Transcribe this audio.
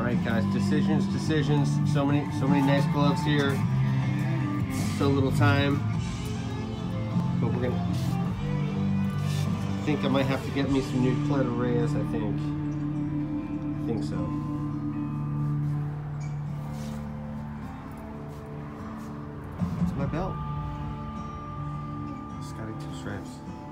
Alright guys, decisions. So many nice gloves here. So little time. But we're gonna, I think I might have to get me some new Cleto Reyes, I think so. It's my belt. It's got 2 stripes.